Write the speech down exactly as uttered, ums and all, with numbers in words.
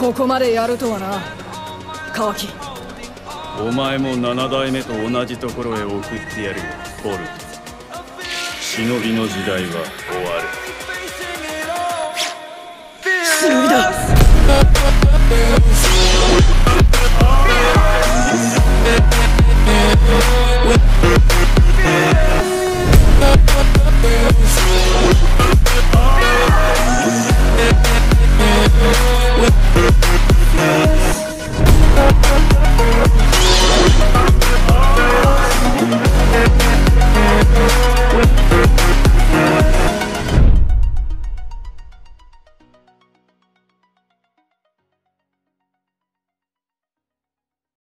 ここまでやるとはな、カワキ。 お前も七代目と同じところへ送ってやるよ、ボルト。忍びの時代は終わる。 忍びだ。 Yeah.